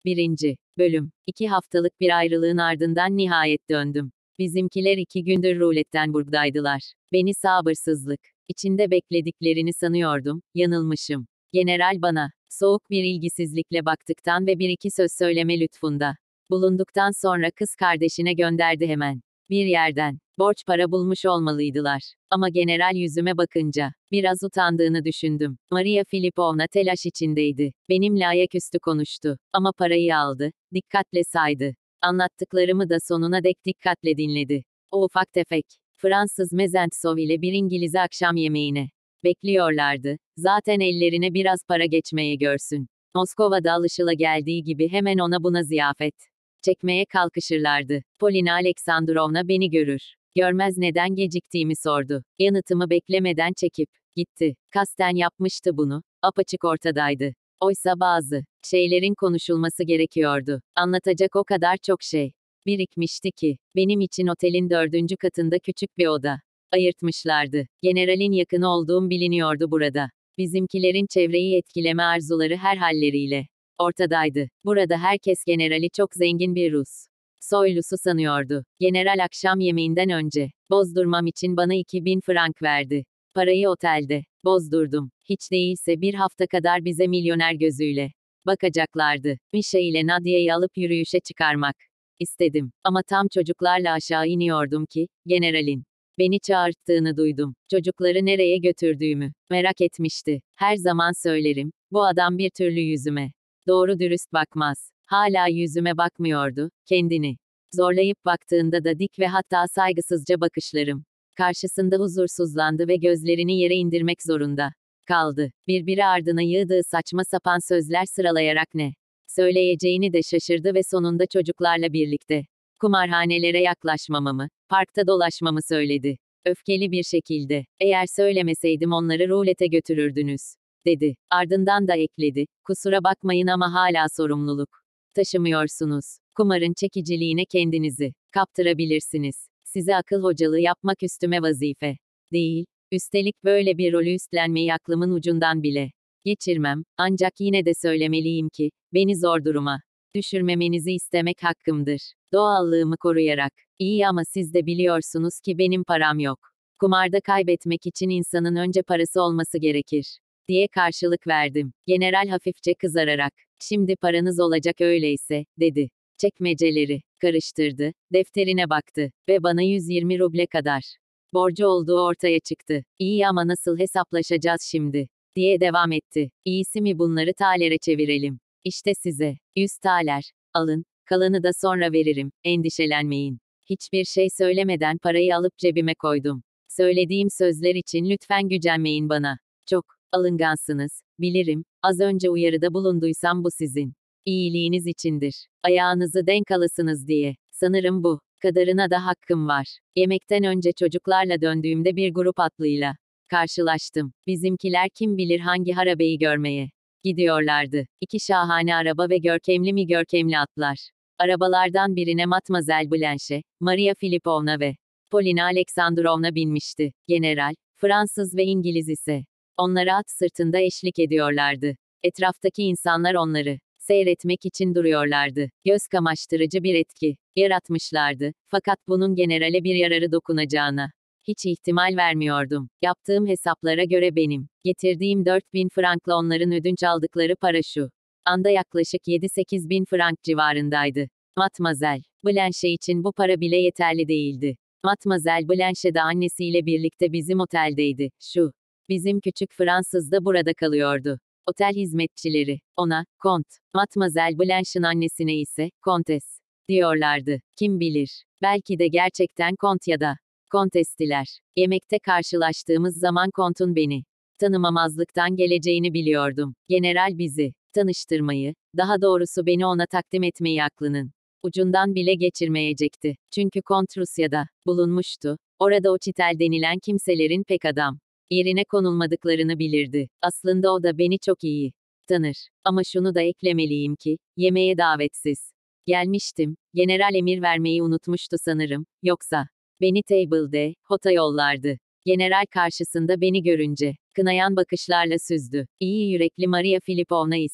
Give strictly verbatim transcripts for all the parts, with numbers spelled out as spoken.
Birinci Bölüm. İki haftalık bir ayrılığın ardından nihayet döndüm. Bizimkiler iki gündür Rulettenburg'daydılar. Beni sabırsızlık içinde beklediklerini sanıyordum, yanılmışım. General bana, soğuk bir ilgisizlikle baktıktan ve bir iki söz söyleme lütfunda bulunduktan sonra kız kardeşine gönderdi hemen. Bir yerden, borç para bulmuş olmalıydılar. Ama general yüzüme bakınca, biraz utandığını düşündüm. Maria Filipovna telaş içindeydi. Benimle ayaküstü konuştu. Ama parayı aldı, dikkatle saydı. Anlattıklarımı da sonuna dek dikkatle dinledi. O ufak tefek, Fransız Mezentsov ile bir İngiliz'i akşam yemeğine bekliyorlardı. Zaten ellerine biraz para geçmeye görsün. Moskova'da alışılageldiği gibi hemen ona buna ziyafet çekmeye kalkışırlardı. Polina Aleksandrovna beni görür görmez neden geciktiğimi sordu. Yanıtımı beklemeden çekip gitti. Kasten yapmıştı bunu. Apaçık ortadaydı. Oysa bazı şeylerin konuşulması gerekiyordu. Anlatacak o kadar çok şey birikmişti ki, benim için otelin dördüncü katında küçük bir oda ayırtmışlardı. Generalin yakını olduğum biliniyordu burada. Bizimkilerin çevreyi etkileme arzuları her halleriyle ortadaydı. Burada herkes generali çok zengin bir Rus soylusu sanıyordu. General akşam yemeğinden önce, bozdurmam için bana iki bin frank verdi. Parayı otelde bozdurdum. Hiç değilse bir hafta kadar bize milyoner gözüyle bakacaklardı. Misha ile Nadia'yı alıp yürüyüşe çıkarmak istedim. Ama tam çocuklarla aşağı iniyordum ki, generalin beni çağırttığını duydum. Çocukları nereye götürdüğümü merak etmişti. Her zaman söylerim, bu adam bir türlü yüzüme doğru dürüst bakmaz. Hala yüzüme bakmıyordu, kendini zorlayıp baktığında da dik ve hatta saygısızca bakışlarım karşısında huzursuzlandı ve gözlerini yere indirmek zorunda kaldı. Birbiri ardına yığdığı saçma sapan sözler sıralayarak ne söyleyeceğini de şaşırdı ve sonunda çocuklarla birlikte kumarhanelere yaklaşmamamı, parkta dolaşmamı söyledi. Öfkeli bir şekilde, eğer söylemeseydim onları rulete götürürdünüz, dedi. Ardından da ekledi, kusura bakmayın ama hala sorumluluk taşımıyorsunuz. Kumarın çekiciliğine kendinizi kaptırabilirsiniz. Size akıl hocalığı yapmak üstüme vazife değil. Üstelik böyle bir rolü üstlenmeyi aklımın ucundan bile geçirmem. Ancak yine de söylemeliyim ki, beni zor duruma düşürmemenizi istemek hakkımdır. Doğallığımı koruyarak. İyi ama siz de biliyorsunuz ki benim param yok. Kumarda kaybetmek için insanın önce parası olması gerekir, diye karşılık verdim. General hafifçe kızararak, şimdi paranız olacak öyleyse, dedi. Çekmeceleri karıştırdı, defterine baktı ve bana yüz yirmi ruble kadar borcu olduğu ortaya çıktı. İyi ama nasıl hesaplaşacağız şimdi, diye devam etti. İyisi mi bunları talere çevirelim. İşte size yüz taler, alın, kalanı da sonra veririm, endişelenmeyin. Hiçbir şey söylemeden parayı alıp cebime koydum. Söylediğim sözler için lütfen gücenmeyin bana. Çok alıngansınız, bilirim. Az önce uyarıda bulunduysam bu sizin iyiliğiniz içindir. Ayağınızı denk alasınız diye. Sanırım bu kadarına da hakkım var. Yemekten önce çocuklarla döndüğümde bir grup atlıyla karşılaştım. Bizimkiler kim bilir hangi harabeyi görmeye gidiyorlardı. İki şahane araba ve görkemli mi görkemli atlar. Arabalardan birine Matmazel Blanche, Maria Filipovna ve Polina Aleksandrovna binmişti. General, Fransız ve İngiliz ise onlara at sırtında eşlik ediyorlardı. Etraftaki insanlar onları seyretmek için duruyorlardı. Göz kamaştırıcı bir etki yaratmışlardı. Fakat bunun generale bir yararı dokunacağına hiç ihtimal vermiyordum. Yaptığım hesaplara göre benim getirdiğim dört bin frankla onların ödünç aldıkları para şu anda yaklaşık yedi sekiz bin frank civarındaydı. Matmazel Blanche için bu para bile yeterli değildi. Matmazel Blanche de annesiyle birlikte bizim oteldeydi. Şu bizim küçük Fransız da burada kalıyordu. Otel hizmetçileri ona Kont, Matmazel Blanche'ın annesine ise Kontes diyorlardı. Kim bilir, belki de gerçekten Kont ya da Kontestiler. Yemekte karşılaştığımız zaman Kont'un beni tanımamazlıktan geleceğini biliyordum. General bizi tanıştırmayı, daha doğrusu beni ona takdim etmeyi aklının ucundan bile geçirmeyecekti. Çünkü Kont Rusya'da bulunmuştu. Orada o çitel denilen kimselerin pek adam yerine konulmadıklarını bilirdi. Aslında o da beni çok iyi tanır. Ama şunu da eklemeliyim ki, yemeğe davetsiz gelmiştim. General emir vermeyi unutmuştu sanırım. Yoksa beni table'de hota yollardı. General karşısında beni görünce kınayan bakışlarla süzdü. İyi yürekli Maria Filipovna ise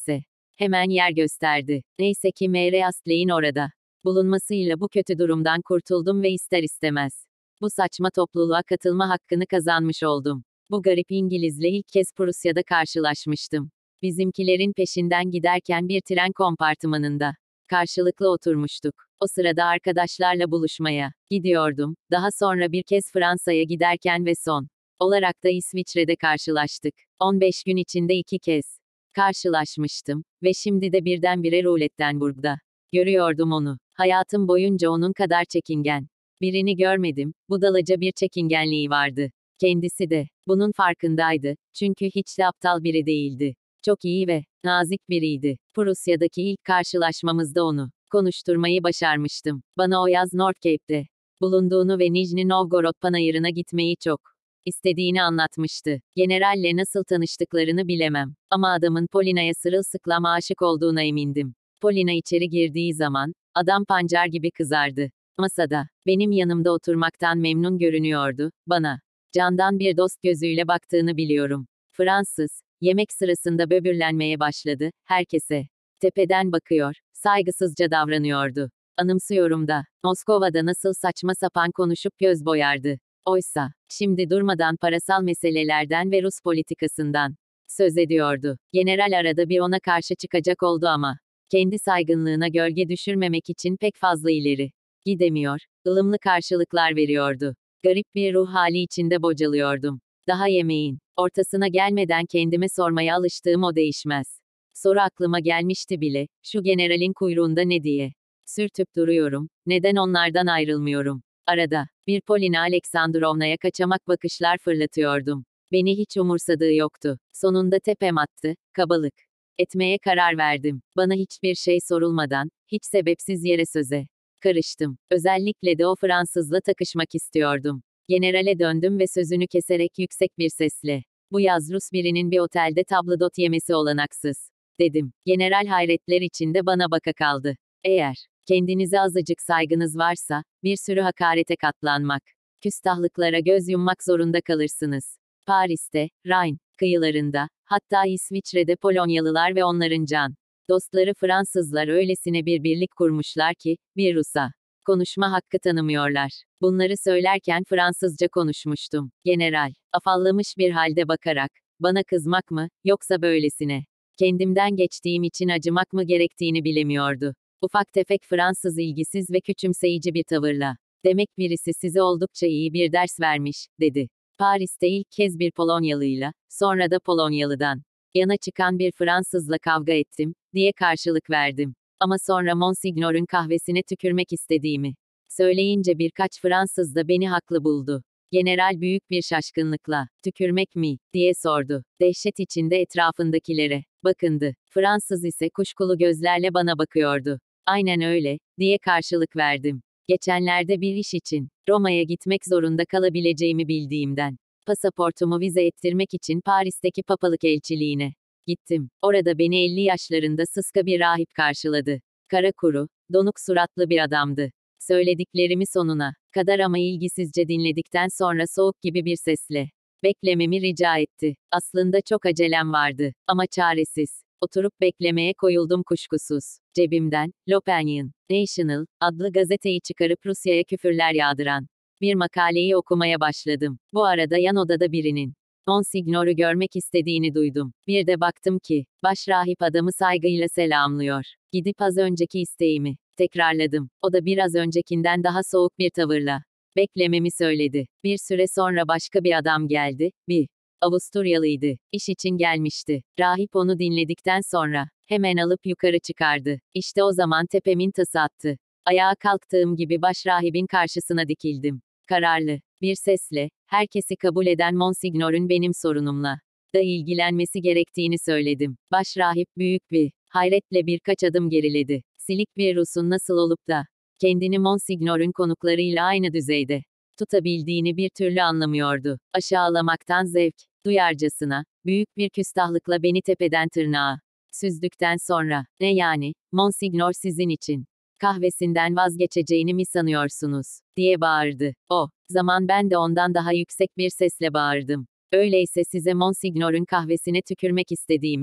Hemen yer gösterdi. Neyse ki Mary Astley'in orada bulunmasıyla bu kötü durumdan kurtuldum ve ister istemez bu saçma topluluğa katılma hakkını kazanmış oldum. Bu garip İngilizle ilk kez Prusya'da karşılaşmıştım. Bizimkilerin peşinden giderken bir tren kompartımanında karşılıklı oturmuştuk. O sırada arkadaşlarla buluşmaya gidiyordum. Daha sonra bir kez Fransa'ya giderken ve son olarak da İsviçre'de karşılaştık. on beş gün içinde iki kez karşılaşmıştım ve şimdi de birdenbire Rulettenburg'da görüyordum onu. Hayatım boyunca onun kadar çekingen birini görmedim. Budalaca bir çekingenliği vardı. Kendisi de bunun farkındaydı. Çünkü hiç de aptal biri değildi. Çok iyi ve nazik biriydi. Prusya'daki ilk karşılaşmamızda onu konuşturmayı başarmıştım. Bana o yaz North Cape'de bulunduğunu ve Nijni Novgorod panayırına gitmeyi çok istediğini anlatmıştı. Generalle nasıl tanıştıklarını bilemem. Ama adamın Polina'ya sırılsıklam aşık olduğuna emindim. Polina içeri girdiği zaman, adam pancar gibi kızardı. Masada, benim yanımda oturmaktan memnun görünüyordu. Bana candan bir dost gözüyle baktığını biliyorum. Fransız, yemek sırasında böbürlenmeye başladı, herkese tepeden bakıyor, saygısızca davranıyordu. Anımsıyorum da, Moskova'da nasıl saçma sapan konuşup göz boyardı. Oysa, şimdi durmadan parasal meselelerden ve Rus politikasından söz ediyordu. General arada bir ona karşı çıkacak oldu ama, kendi saygınlığına gölge düşürmemek için pek fazla ileri gidemiyor, ılımlı karşılıklar veriyordu. Garip bir ruh hali içinde bocalıyordum. Daha yemeğin ortasına gelmeden kendime sormaya alıştığım o değişmez soru aklıma gelmişti bile, şu generalin kuyruğunda ne diye sürtüp duruyorum, neden onlardan ayrılmıyorum? Arada, bir Polina Aleksandrovna'ya kaçamak bakışlar fırlatıyordum. Beni hiç umursadığı yoktu. Sonunda tepem attı, kabalık etmeye karar verdim. Bana hiçbir şey sorulmadan, hiç sebepsiz yere söze karıştım. Özellikle de o Fransızla takışmak istiyordum. Generale döndüm ve sözünü keserek yüksek bir sesle, bu yaz Rus birinin bir otelde tabldot yemesi olanaksız, dedim. General hayretler içinde bana baka kaldı. Eğer kendinize azıcık saygınız varsa, bir sürü hakarete katlanmak, küstahlıklara göz yummak zorunda kalırsınız. Paris'te, Rhine kıyılarında, hatta İsviçre'de Polonyalılar ve onların can dostları Fransızlar öylesine bir birlik kurmuşlar ki, bir Rus'a konuşma hakkı tanımıyorlar. Bunları söylerken Fransızca konuşmuştum. General, afallamış bir halde bakarak, bana kızmak mı, yoksa böylesine kendimden geçtiğim için acımak mı gerektiğini bilemiyordu. Ufak tefek Fransız ilgisiz ve küçümseyici bir tavırla, demek birisi size oldukça iyi bir ders vermiş, dedi. Paris'te ilk kez bir Polonyalıyla, sonra da Polonyalıdan yana çıkan bir Fransızla kavga ettim, diye karşılık verdim. Ama sonra Monsignor'un kahvesine tükürmek istediğimi söyleyince birkaç Fransız da beni haklı buldu. General büyük bir şaşkınlıkla, tükürmek mi, diye sordu. Dehşet içinde etrafındakilere bakındı. Fransız ise kuşkulu gözlerle bana bakıyordu. Aynen öyle, diye karşılık verdim. Geçenlerde bir iş için Roma'ya gitmek zorunda kalabileceğimi bildiğimden, pasaportumu vize ettirmek için Paris'teki papalık elçiliğine gittim. Orada beni elli yaşlarında sıska bir rahip karşıladı. Kara kuru, donuk suratlı bir adamdı. Söylediklerimi sonuna kadar ama ilgisizce dinledikten sonra soğuk gibi bir sesle beklememi rica etti. Aslında çok acelem vardı ama çaresiz oturup beklemeye koyuldum kuşkusuz. Cebimden, L'Opinion National adlı gazeteyi çıkarıp Rusya'ya küfürler yağdıran bir makaleyi okumaya başladım. Bu arada yan odada birinin Monsignor'u görmek istediğini duydum. Bir de baktım ki, başrahip adamı saygıyla selamlıyor. Gidip az önceki isteğimi tekrarladım. O da biraz öncekinden daha soğuk bir tavırla beklememi söyledi. Bir süre sonra başka bir adam geldi, bir Avusturyalıydı. İş için gelmişti. Rahip onu dinledikten sonra hemen alıp yukarı çıkardı. İşte o zaman tepemin tası attı. Ayağa kalktığım gibi başrahibin karşısına dikildim. Kararlı bir sesle, herkesi kabul eden Monsignor'un benim sorunumla da ilgilenmesi gerektiğini söyledim. Başrahip büyük bir hayretle birkaç adım geriledi. Silik bir Rus'un nasıl olup da kendini Monsignor'un konuklarıyla aynı düzeyde tutabildiğini bir türlü anlamıyordu. Aşağılamaktan zevk duyarcasına, büyük bir küstahlıkla beni tepeden tırnağa süzdükten sonra, ne yani, Monsignor sizin için kahvesinden vazgeçeceğini mi sanıyorsunuz, diye bağırdı. O zaman ben de ondan daha yüksek bir sesle bağırdım. Öyleyse size Monsignor'un kahvesine tükürmek istediğimi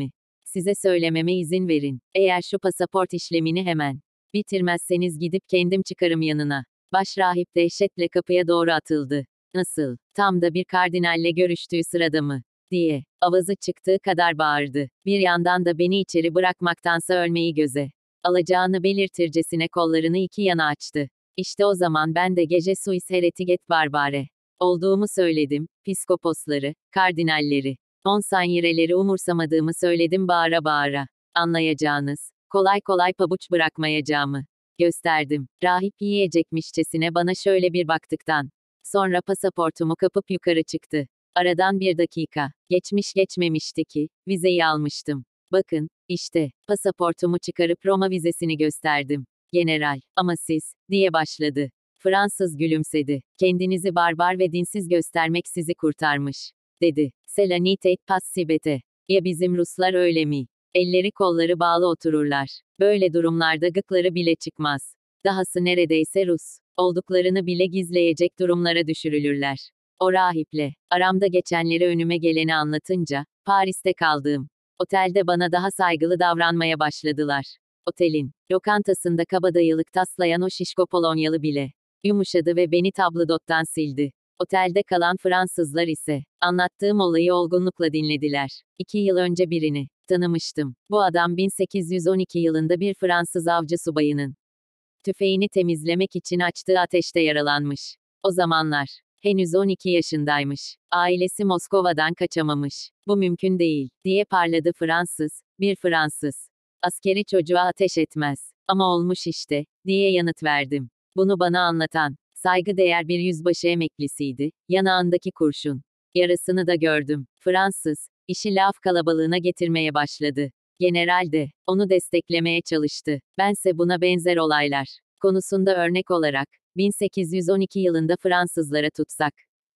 Size söylememe izin verin. Eğer şu pasaport işlemini hemen bitirmezseniz gidip kendim çıkarım yanına. Başrahip dehşetle kapıya doğru atıldı. Nasıl? Tam da bir kardinalle görüştüğü sırada mı? Diye. Avazı çıktığı kadar bağırdı. Bir yandan da beni içeri bırakmaktansa ölmeyi göze alacağını belirtircesine kollarını iki yana açtı. İşte o zaman ben de gece suis heretic et barbare olduğumu söyledim. Piskoposları, kardinalleri, monsanyereleri umursamadığımı söyledim bağıra bağıra. Anlayacağınız, kolay kolay pabuç bırakmayacağımı gösterdim. Rahip yiyecekmişçesine bana şöyle bir baktıktan sonra pasaportumu kapıp yukarı çıktı. Aradan bir dakika geçmiş geçmemişti ki vizeyi almıştım. Bakın, işte, pasaportumu çıkarıp Roma vizesini gösterdim. General, ama siz, diye başladı. Fransız gülümsedi. Kendinizi barbar ve dinsiz göstermek sizi kurtarmış, dedi. Selanite et passibete. Ya bizim Ruslar öyle mi? Elleri kolları bağlı otururlar. Böyle durumlarda gıkları bile çıkmaz. Dahası neredeyse Rus olduklarını bile gizleyecek durumlara düşürülürler. O rahiple, aramda geçenleri önüme geleni anlatınca, Paris'te kaldığım otelde bana daha saygılı davranmaya başladılar. Otelin lokantasında kabadayılık taslayan o şişko Polonyalı bile yumuşadı ve beni tabldottan sildi. Otelde kalan Fransızlar ise anlattığım olayı olgunlukla dinlediler. İki yıl önce birini tanımıştım. Bu adam bin sekiz yüz on iki yılında bir Fransız avcı subayının tüfeğini temizlemek için açtığı ateşte yaralanmış. O zamanlar henüz on iki yaşındaymış. Ailesi Moskova'dan kaçamamış. Bu mümkün değil, diye parladı Fransız, bir Fransız. Askeri çocuğa ateş etmez. Ama olmuş işte, diye yanıt verdim. Bunu bana anlatan, saygıdeğer bir yüzbaşı emeklisiydi, yanağındaki kurşun yarasını da gördüm. Fransız, işi laf kalabalığına getirmeye başladı. General de, onu desteklemeye çalıştı. Bense buna benzer olaylar konusunda örnek olarak, bin sekiz yüz on iki yılında Fransızlara tutsak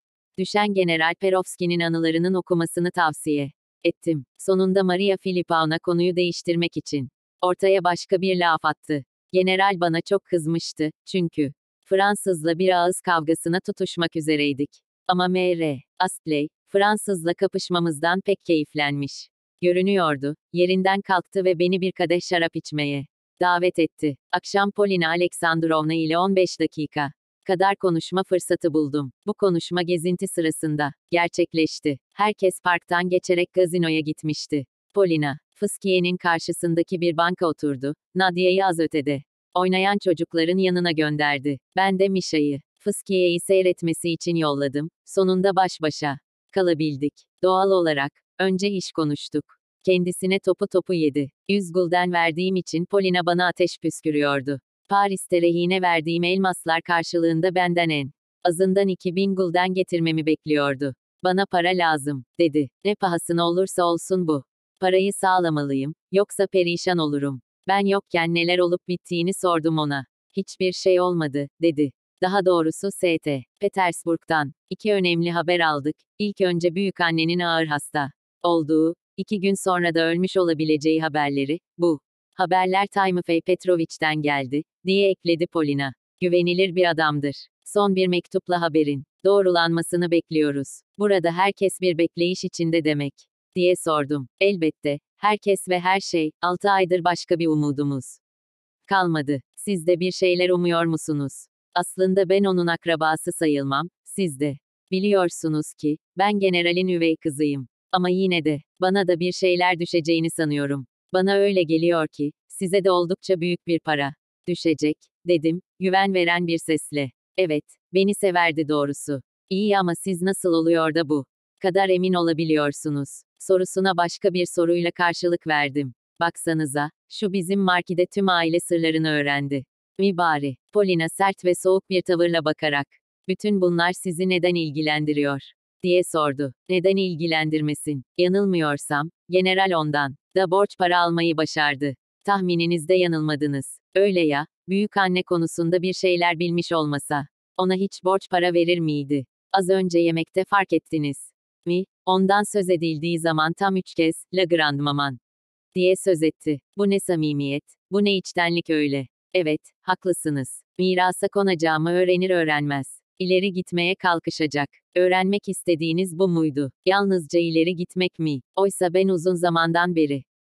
düşen General Perovski'nin anılarının okumasını tavsiye ettim. Sonunda Maria Filipovna konuyu değiştirmek için ortaya başka bir laf attı. General bana çok kızmıştı, çünkü Fransızla bir ağız kavgasına tutuşmak üzereydik. Ama M R Astley, Fransızla kapışmamızdan pek keyiflenmiş görünüyordu. Yerinden kalktı ve beni bir kadeh şarap içmeye davet etti. Akşam Polina Aleksandrovna ile on beş dakika kadar konuşma fırsatı buldum. Bu konuşma gezinti sırasında gerçekleşti. Herkes parktan geçerek gazinoya gitmişti. Polina, Fıskiye'nin karşısındaki bir banka oturdu. Nadia'yı az ötede oynayan çocukların yanına gönderdi. Ben de Mişa'yı Fıskiye'yi seyretmesi için yolladım. Sonunda baş başa kalabildik. Doğal olarak önce iş konuştuk. Kendisine topu topu yedi. Yüz gulden verdiğim için Polina bana ateş püskürüyordu. Paris'te rehine verdiğim elmaslar karşılığında benden en azından iki bin gulden getirmemi bekliyordu. Bana para lazım, dedi. Ne pahasına olursa olsun bu parayı sağlamalıyım, yoksa perişan olurum. Ben yokken neler olup bittiğini sordum ona. Hiçbir şey olmadı, dedi. Daha doğrusu S T Petersburg'dan iki önemli haber aldık. İlk önce büyükannenin ağır hasta olduğu, iki gün sonra da ölmüş olabileceği haberleri. Bu haberler Timofey Petrovich'ten geldi, diye ekledi Polina. Güvenilir bir adamdır. Son bir mektupla haberin doğrulanmasını bekliyoruz. Burada herkes bir bekleyiş içinde demek, diye sordum. Elbette, herkes ve her şey, altı aydır başka bir umudumuz kalmadı. Siz de bir şeyler umuyor musunuz? Aslında ben onun akrabası sayılmam, siz de biliyorsunuz ki, ben generalin üvey kızıyım. Ama yine de, bana da bir şeyler düşeceğini sanıyorum. Bana öyle geliyor ki, size de oldukça büyük bir para düşecek, dedim, güven veren bir sesle. Evet, beni severdi doğrusu. İyi ama siz nasıl oluyor da bu kadar emin olabiliyorsunuz? Sorusuna başka bir soruyla karşılık verdim. Baksanıza, şu bizim Markide tüm aile sırlarını öğrendi. Mi bari? Polina sert ve soğuk bir tavırla bakarak. Bütün bunlar sizi neden ilgilendiriyor, diye sordu. Neden ilgilendirmesin? Yanılmıyorsam, general ondan da borç para almayı başardı. Tahmininizde yanılmadınız. Öyle ya, büyük anne konusunda bir şeyler bilmiş olmasa, ona hiç borç para verir miydi? Az önce yemekte fark ettiniz mi? Ondan söz edildiği zaman tam üç kez, La Grande Maman, diye söz etti. Bu ne samimiyet, bu ne içtenlik öyle. Evet, haklısınız. Mirasa konacağımı öğrenir öğrenmez İleri gitmeye kalkışacak. Öğrenmek istediğiniz bu muydu? Yalnızca ileri gitmek mi? Oysa ben uzun zamandan beri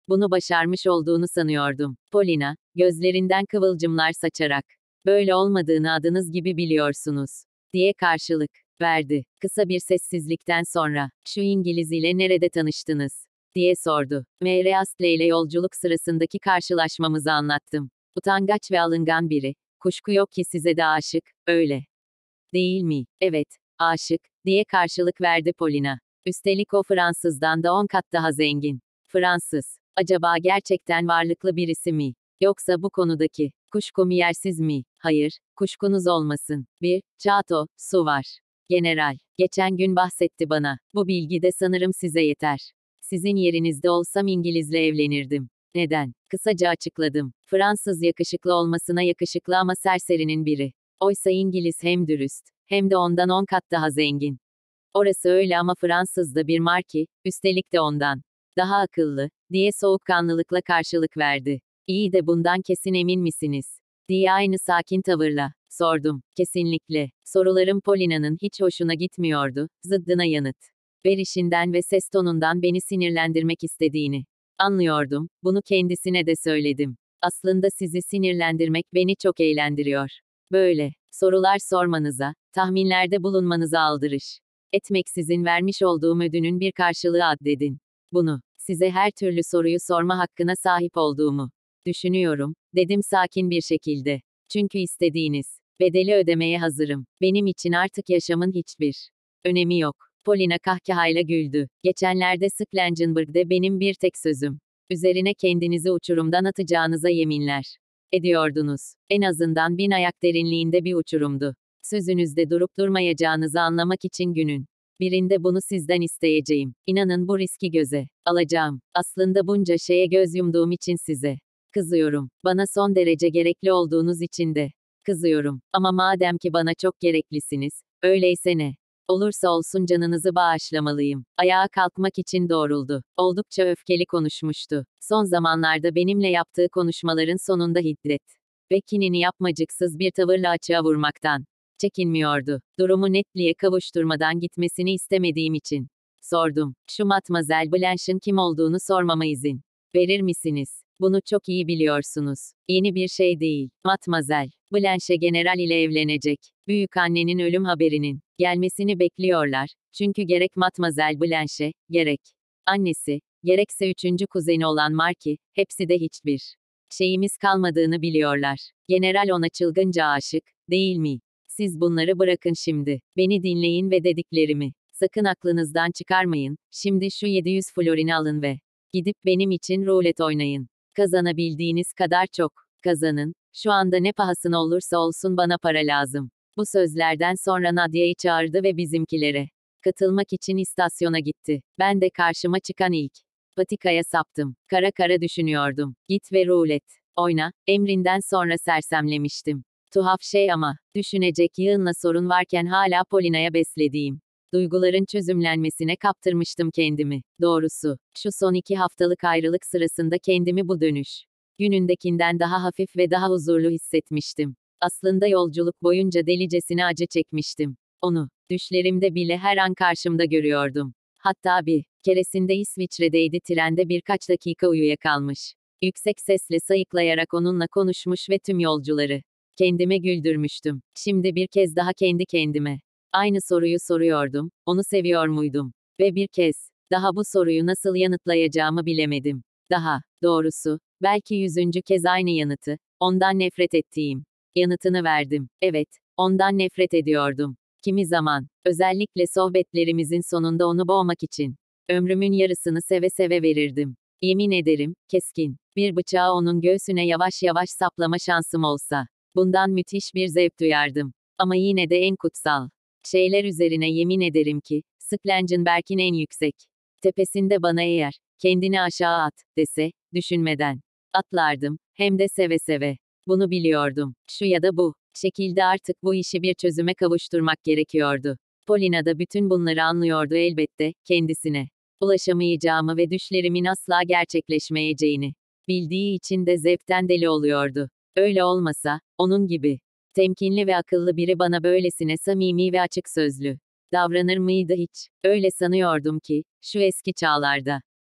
Bunu başarmış olduğunu sanıyordum. Polina, gözlerinden kıvılcımlar saçarak, böyle olmadığını adınız gibi biliyorsunuz, diye karşılık verdi. Kısa bir sessizlikten sonra, şu İngiliz ile nerede tanıştınız, diye sordu. Mary Astley ile yolculuk sırasındaki karşılaşmamızı anlattım. Utangaç ve alıngan biri. Kuşku yok ki size de aşık, öyle değil mi? Evet, aşık, diye karşılık verdi Polina. Üstelik o Fransızdan da on kat daha zengin. Fransız, acaba gerçekten varlıklı birisi mi? Yoksa bu konudaki kuşkum yersiz mi? Hayır, kuşkunuz olmasın. Bir, Çato, su var. General, geçen gün bahsetti bana. Bu bilgi de sanırım size yeter. Sizin yerinizde olsam İngilizle evlenirdim. Neden? Kısaca açıkladım. Fransız yakışıklı olmasına yakışıklı ama serserinin biri. Oysa İngiliz hem dürüst, hem de ondan on kat daha zengin. Orası öyle ama Fransız da bir marki, üstelik de ondan daha akıllı, diye soğukkanlılıkla karşılık verdi. İyi de bundan kesin emin misiniz, diye aynı sakin tavırla sordum. Kesinlikle. Sorularım Polina'nın hiç hoşuna gitmiyordu, zıddına yanıt verişinden ve ses tonundan beni sinirlendirmek istediğini anlıyordum, bunu kendisine de söyledim. Aslında sizi sinirlendirmek beni çok eğlendiriyor. Böyle sorular sormanıza, tahminlerde bulunmanıza aldırış etmeksizin vermiş olduğum ödünün bir karşılığı addedin. Bunu, size her türlü soruyu sorma hakkına sahip olduğumu düşünüyorum, dedim sakin bir şekilde. Çünkü istediğiniz bedeli ödemeye hazırım. Benim için artık yaşamın hiçbir önemi yok. Polina kahkahayla güldü. Geçenlerde Sklangenberg'de benim bir tek sözüm üzerine kendinizi uçurumdan atacağınıza yeminler ediyordunuz. En azından bin ayak derinliğinde bir uçurumdu. Sözünüzde durup durmayacağınızı anlamak için günün birinde bunu sizden isteyeceğim. İnanın bu riski göze alacağım. Aslında bunca şeye göz yumduğum için size kızıyorum. Bana son derece gerekli olduğunuz için de kızıyorum. Ama madem ki bana çok gereklisiniz, öyleyse ne olursa olsun canınızı bağışlamalıyım. Ayağa kalkmak için doğruldu. Oldukça öfkeli konuşmuştu. Son zamanlarda benimle yaptığı konuşmaların sonunda hiddet ve kinini yapmacıksız bir tavırla açığa vurmaktan çekinmiyordu. Durumu netliğe kavuşturmadan gitmesini istemediğim için sordum. Şu Matmazel Blanche'ın kim olduğunu sormama izin verir misiniz? Bunu çok iyi biliyorsunuz. Yeni bir şey değil. Matmazel Blanche general ile evlenecek. Büyükannenin ölüm haberinin gelmesini bekliyorlar. Çünkü gerek Matmazel Blanche, gerek annesi, gerekse üçüncü kuzeni olan Marki, hepsi de hiçbir şeyimiz kalmadığını biliyorlar. General ona çılgınca aşık, değil mi? Siz bunları bırakın şimdi. Beni dinleyin ve dediklerimi sakın aklınızdan çıkarmayın. Şimdi şu yedi yüz florini alın ve gidip benim için rulet oynayın. Kazanabildiğiniz kadar çok kazanın. Şu anda ne pahasına olursa olsun bana para lazım. Bu sözlerden sonra Nadia'yı çağırdı ve bizimkilere katılmak için istasyona gitti. Ben de karşıma çıkan ilk patikaya saptım. Kara kara düşünüyordum. Git ve rulet oyna, emrinden sonra sersemlemiştim. Tuhaf şey ama, düşünecek yığınla sorun varken hala Polina'ya beslediğim duyguların çözümlenmesine kaptırmıştım kendimi. Doğrusu, şu son iki haftalık ayrılık sırasında kendimi bu dönüş günündekinden daha hafif ve daha huzurlu hissetmiştim. Aslında yolculuk boyunca delicesine acı çekmiştim. Onu, düşlerimde bile her an karşımda görüyordum. Hatta bir keresinde İsviçre'deydi, trende birkaç dakika uyuyakalmış. Yüksek sesle sayıklayarak onunla konuşmuş ve tüm yolcuları kendime güldürmüştüm. Şimdi bir kez daha kendi kendime aynı soruyu soruyordum. Onu seviyor muydum? Ve bir kez daha bu soruyu nasıl yanıtlayacağımı bilemedim. Daha doğrusu, belki yüzüncü kez aynı yanıtı, ondan nefret ettiğim yanıtını verdim. Evet, ondan nefret ediyordum. Kimi zaman, özellikle sohbetlerimizin sonunda onu boğmak için ömrümün yarısını seve seve verirdim. Yemin ederim, keskin bir bıçağı onun göğsüne yavaş yavaş saplama şansım olsa, bundan müthiş bir zevk duyardım. Ama yine de en kutsal şeyler üzerine yemin ederim ki, Sklangenberg'in en yüksek tepesinde bana eğer kendini aşağı at dese, düşünmeden atlardım, hem de seve seve. Bunu biliyordum. Şu ya da bu şekilde artık bu işi bir çözüme kavuşturmak gerekiyordu. Polina da bütün bunları anlıyordu elbette, kendisine ulaşamayacağımı ve düşlerimin asla gerçekleşmeyeceğini bildiği için de zevkten deli oluyordu. Öyle olmasa, onun gibi temkinli ve akıllı biri bana böylesine samimi ve açık sözlü davranır mıydı hiç? Öyle sanıyordum ki, şu eski çağlarda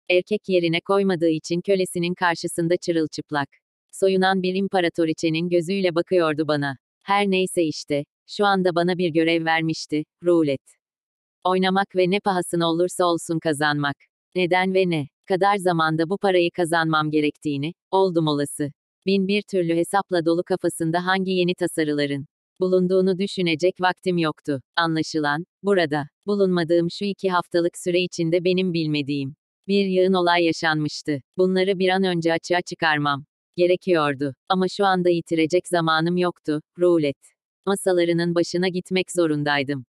Erkek yerine koymadığı için kölesinin karşısında çırılçıplak. Soyunan bir imparatoriçenin gözüyle bakıyordu bana. Her neyse işte, şu anda bana bir görev vermişti, rulet. Oynamak ve ne pahasına olursa olsun kazanmak. Neden ve ne kadar zamanda bu parayı kazanmam gerektiğini, oldum olası. Bin bir türlü hesapla dolu kafasında hangi yeni tasarıların bulunduğunu düşünecek vaktim yoktu. Anlaşılan, burada, bulunmadığım şu iki haftalık süre içinde benim bilmediğim bir yığın olay yaşanmıştı. Bunları bir an önce açığa çıkarmam gerekiyordu. Ama şu anda yitirecek zamanım yoktu, rulet masalarının başına gitmek zorundaydım.